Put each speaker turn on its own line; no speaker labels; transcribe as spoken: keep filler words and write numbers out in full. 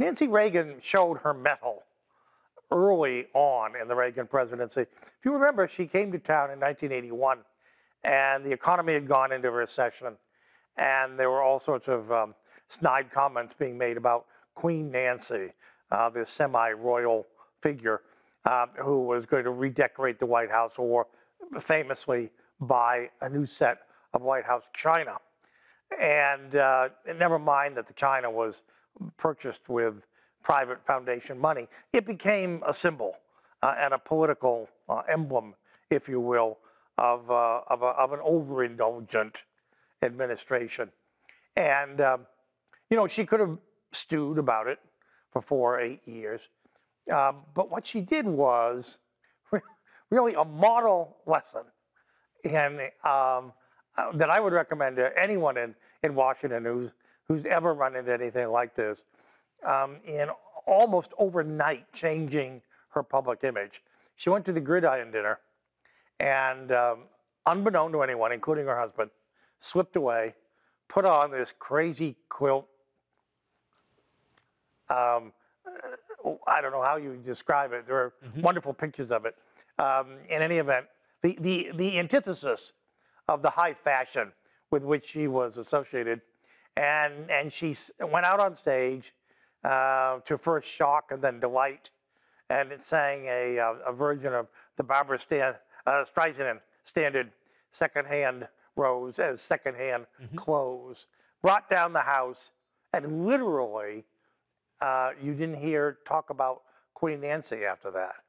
Nancy Reagan showed her mettle early on in the Reagan presidency. If you remember, she came to town in nineteen eighty-one, and the economy had gone into recession, and there were all sorts of um, snide comments being made about Queen Nancy, uh, this semi-royal figure uh, who was going to redecorate the White House or famously buy a new set of White House china. And, uh, and never mind that the china was purchased with private foundation money. It became a symbol uh, and a political uh, emblem, if you will, of, uh, of, a, of an overindulgent administration. And, um, you know, she could have stewed about it for four or eight years. Um, but what she did was really a model lesson in, um, uh, that I would recommend to anyone in, in Washington who's, who's ever run into anything like this, um, in almost overnight changing her public image. She went to the Gridiron dinner and, um, unbeknown to anyone, including her husband, slipped away, put on this crazy quilt. Um, I don't know how you describe it. There are mm-hmm. wonderful pictures of it. Um, in any event, the, the, the antithesis of the high fashion with which she was associated. And, and she went out on stage uh, to first shock and then delight, and it sang a, a, a version of the Barbara Stan, uh, Streisand standard secondhand rose as secondhand mm-hmm. clothes, brought down the house, and literally uh, you didn't hear talk about Queen Nancy after that.